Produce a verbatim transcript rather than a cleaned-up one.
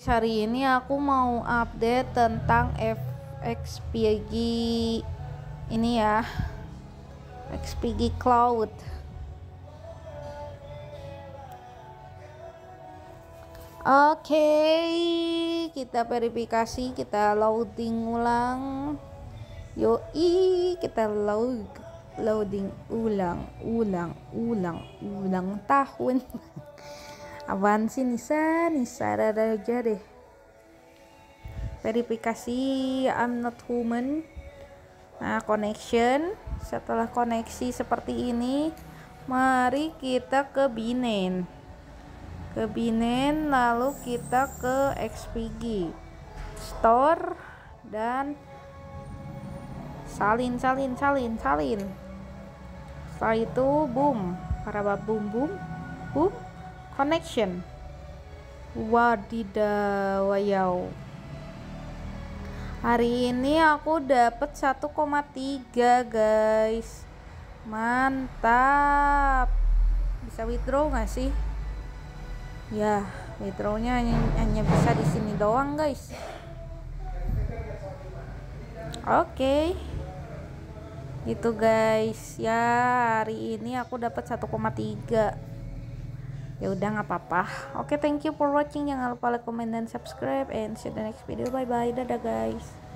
hari ini aku mau update tentang F X P G ini ya, X P G Cloud. Oke, kita verifikasi, kita loading ulang. Yoi, kita load loading ulang ulang ulang ulang tahun. Apaan sih Nisa? Nisa ada aja deh. Verifikasi I'm not human. Nah, connection. Setelah koneksi seperti ini, mari kita ke Binance. Ke Binance, lalu kita ke X P G Store dan salin salin salin salin. Setelah itu boom, para boom boom boom. Connection. Wadidaw, wow. Hari ini aku dapat satu koma tiga guys. Mantap. Bisa withdraw nggak sih? Ya, withdrawnya hanya, hanya bisa di sini doang guys. Oke. Okay. Itu guys. Ya, hari ini aku dapat satu koma tiga. Ya udah, nggak apa-apa. Oke, okay, thank you for watching. Jangan lupa like, comment, dan subscribe, and see you the next video. Bye bye. Dadah guys.